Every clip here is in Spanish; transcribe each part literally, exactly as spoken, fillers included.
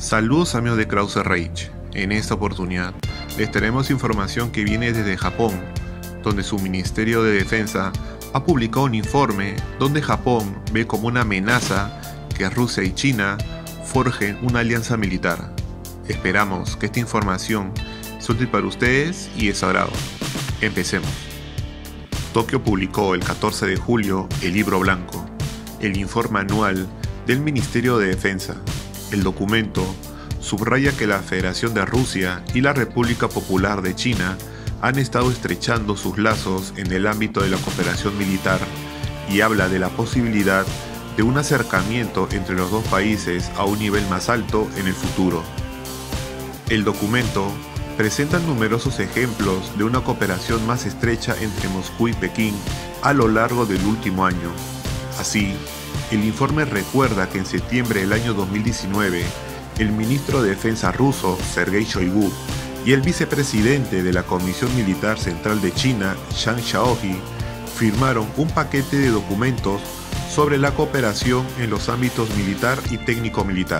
Saludos amigos de Krause Reich. En esta oportunidad les traemos información que viene desde Japón, donde su Ministerio de Defensa ha publicado un informe donde Japón ve como una amenaza que Rusia y China forjen una alianza militar. Esperamos que esta información sea útil para ustedes y de su agrado. Empecemos. Tokio publicó el catorce de julio el Libro Blanco, el informe anual del Ministerio de Defensa. El documento subraya que la Federación de Rusia y la República Popular de China han estado estrechando sus lazos en el ámbito de la cooperación militar y habla de la posibilidad de un acercamiento entre los dos países a un nivel más alto en el futuro. El documento presenta numerosos ejemplos de una cooperación más estrecha entre Moscú y Pekín a lo largo del último año. Así, el informe recuerda que en septiembre del año dos mil diecinueve, el ministro de Defensa ruso, Sergei Shoigu, y el vicepresidente de la Comisión Militar Central de China, Zhang Shaohui, firmaron un paquete de documentos sobre la cooperación en los ámbitos militar y técnico-militar.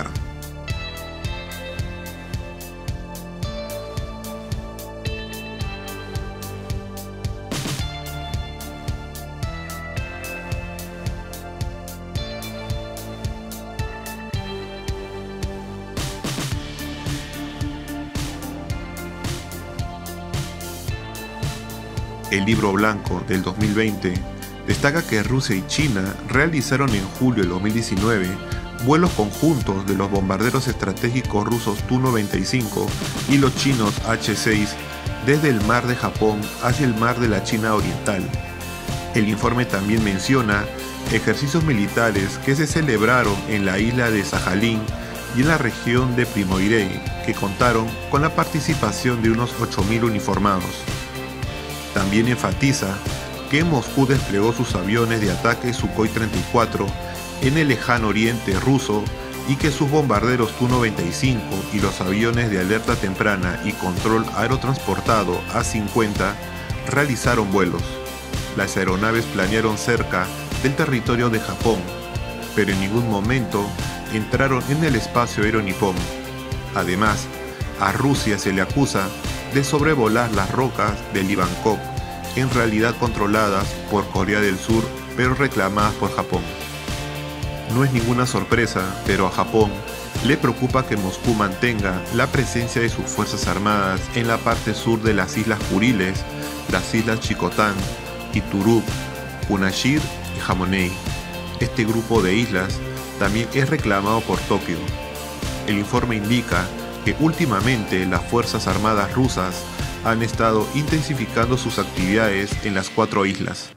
El Libro Blanco del dos mil veinte destaca que Rusia y China realizaron en julio del dos mil diecinueve vuelos conjuntos de los bombarderos estratégicos rusos Tu noventa y cinco y los chinos H seis desde el mar de Japón hacia el mar de la China Oriental. El informe también menciona ejercicios militares que se celebraron en la isla de Sajalín y en la región de Primoirei, que contaron con la participación de unos ocho mil uniformados. También enfatiza que Moscú desplegó sus aviones de ataque Sukhoi treinta y cuatro en el lejano oriente ruso y que sus bombarderos Tu noventa y cinco y los aviones de alerta temprana y control aerotransportado A cincuenta realizaron vuelos. Las aeronaves planearon cerca del territorio de Japón, pero en ningún momento entraron en el espacio aéreo nipón. Además, a Rusia se le acusa de sobrevolar las rocas del Ivankov, en realidad controladas por Corea del Sur, pero reclamadas por Japón. No es ninguna sorpresa, pero a Japón le preocupa que Moscú mantenga la presencia de sus fuerzas armadas en la parte sur de las Islas Kuriles, las Islas Chikotán, Iturup, Punashir y Hamonei. Este grupo de islas también es reclamado por Tokio. El informe indica que últimamente las Fuerzas Armadas rusas han estado intensificando sus actividades en las cuatro islas.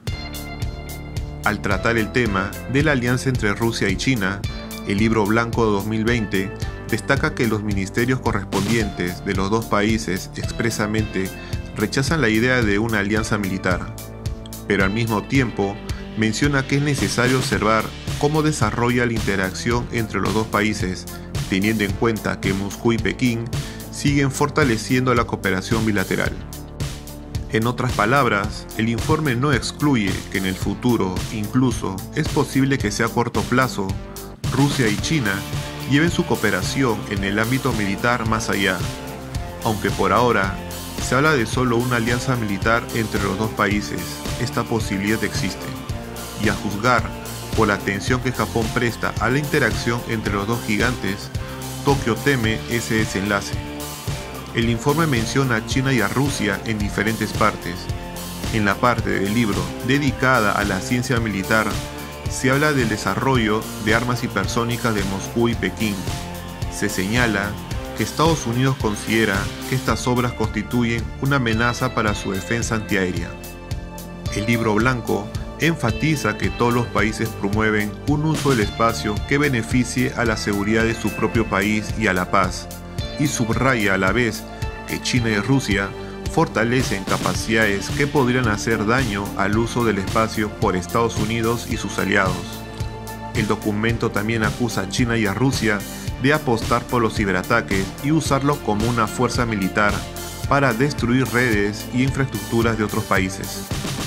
Al tratar el tema de la alianza entre Rusia y China, el Libro Blanco de dos mil veinte destaca que los ministerios correspondientes de los dos países expresamente rechazan la idea de una alianza militar, pero al mismo tiempo menciona que es necesario observar cómo desarrolla la interacción entre los dos países, teniendo en cuenta que Moscú y Pekín siguen fortaleciendo la cooperación bilateral. En otras palabras, el informe no excluye que en el futuro, incluso, es posible que sea a corto plazo, Rusia y China lleven su cooperación en el ámbito militar más allá, aunque por ahora se habla de solo una alianza militar entre los dos países. Esta posibilidad existe, y a juzgar por la atención que Japón presta a la interacción entre los dos gigantes, Tokio teme ese desenlace. El informe menciona a China y a Rusia en diferentes partes. En la parte del libro dedicada a la ciencia militar, se habla del desarrollo de armas hipersónicas de Moscú y Pekín. Se señala que Estados Unidos considera que estas obras constituyen una amenaza para su defensa antiaérea. El Libro Blanco enfatiza que todos los países promueven un uso del espacio que beneficie a la seguridad de su propio país y a la paz, y subraya a la vez que China y Rusia fortalecen capacidades que podrían hacer daño al uso del espacio por Estados Unidos y sus aliados. El documento también acusa a China y a Rusia de apostar por los ciberataques y usarlos como una fuerza militar para destruir redes y infraestructuras de otros países.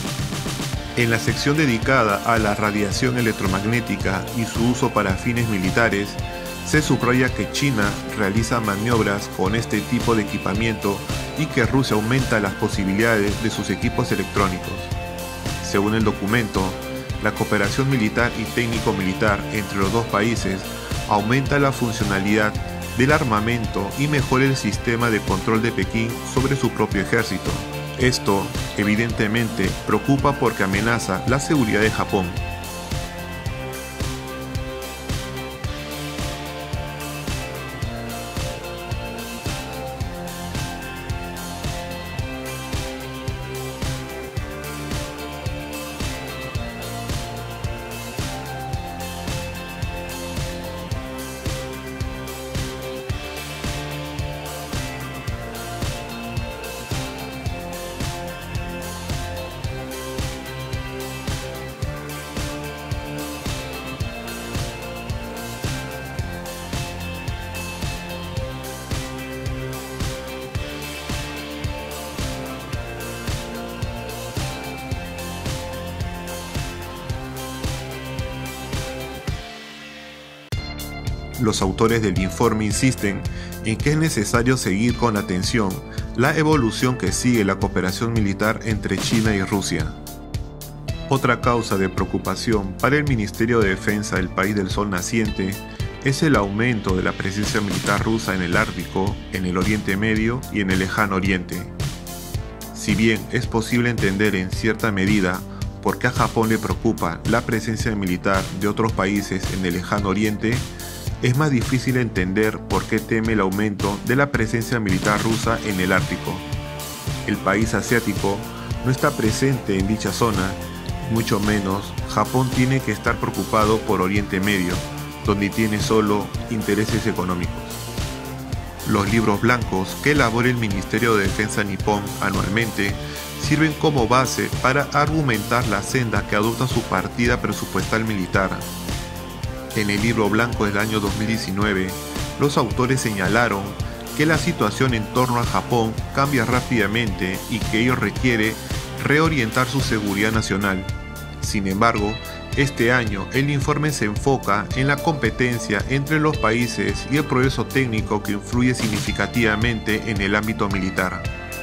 En la sección dedicada a la radiación electromagnética y su uso para fines militares, se subraya que China realiza maniobras con este tipo de equipamiento y que Rusia aumenta las posibilidades de sus equipos electrónicos. Según el documento, la cooperación militar y técnico-militar entre los dos países aumenta la funcionalidad del armamento y mejora el sistema de control de Pekín sobre su propio ejército. Esto, evidentemente, preocupa porque amenaza la seguridad de Japón. Los autores del informe insisten en que es necesario seguir con atención la evolución que sigue la cooperación militar entre China y Rusia. Otra causa de preocupación para el Ministerio de Defensa del país del Sol naciente es el aumento de la presencia militar rusa en el Ártico, en el Oriente Medio y en el Lejano Oriente. Si bien es posible entender en cierta medida por qué a Japón le preocupa la presencia militar de otros países en el Lejano Oriente, es más difícil entender por qué teme el aumento de la presencia militar rusa en el Ártico. El país asiático no está presente en dicha zona, mucho menos Japón tiene que estar preocupado por Oriente Medio, donde tiene solo intereses económicos. Los libros blancos que elabora el Ministerio de Defensa nipón anualmente sirven como base para argumentar la senda que adopta su partida presupuestal militar. En el libro blanco del año dos mil diecinueve, los autores señalaron que la situación en torno a Japón cambia rápidamente y que ello requiere reorientar su seguridad nacional. Sin embargo, este año el informe se enfoca en la competencia entre los países y el progreso técnico que influye significativamente en el ámbito militar.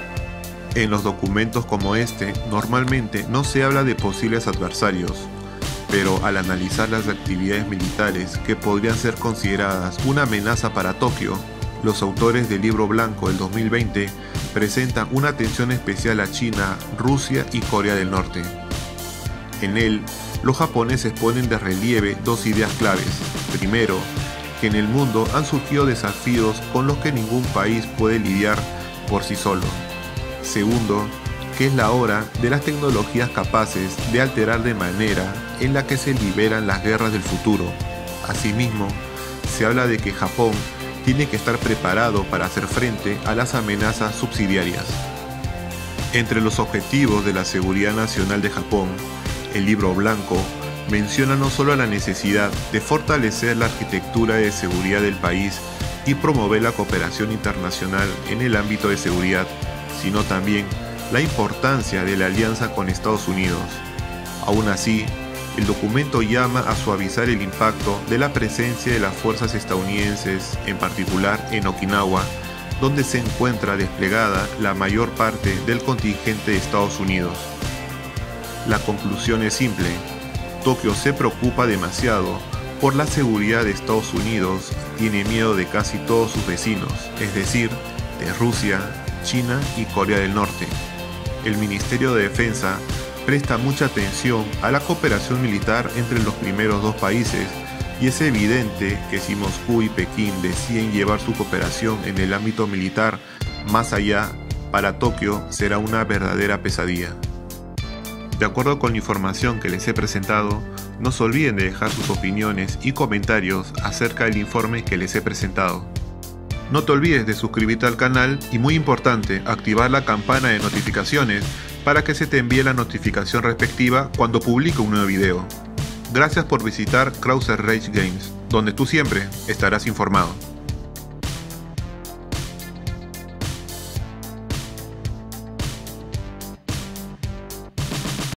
En los documentos como este, normalmente no se habla de posibles adversarios, pero al analizar las actividades militares que podrían ser consideradas una amenaza para Tokio, los autores del libro blanco del dos mil veinte presentan una atención especial a China, Rusia y Corea del Norte. En él, los japoneses ponen de relieve dos ideas claves. Primero, que en el mundo han surgido desafíos con los que ningún país puede lidiar por sí solo. Segundo, que es la hora de las tecnologías capaces de alterar de manera en la que se liberan las guerras del futuro. Asimismo, se habla de que Japón tiene que estar preparado para hacer frente a las amenazas subsidiarias. Entre los objetivos de la seguridad nacional de Japón, el libro blanco menciona no solo la necesidad de fortalecer la arquitectura de seguridad del país y promover la cooperación internacional en el ámbito de seguridad, sino también la importancia de la alianza con Estados Unidos. Aún así, el documento llama a suavizar el impacto de la presencia de las fuerzas estadounidenses, en particular en Okinawa, donde se encuentra desplegada la mayor parte del contingente de Estados Unidos. La conclusión es simple: Tokio se preocupa demasiado por la seguridad de Estados Unidos, tiene miedo de casi todos sus vecinos, es decir, de Rusia, China y Corea del Norte. El Ministerio de Defensa presta mucha atención a la cooperación militar entre los primeros dos países y es evidente que si Moscú y Pekín deciden llevar su cooperación en el ámbito militar más allá, para Tokio será una verdadera pesadilla. De acuerdo con la información que les he presentado, no se olviden de dejar sus opiniones y comentarios acerca del informe que les he presentado. No te olvides de suscribirte al canal y, muy importante, activar la campana de notificaciones para que se te envíe la notificación respectiva cuando publique un nuevo video. Gracias por visitar Krauser Rage Games, donde tú siempre estarás informado.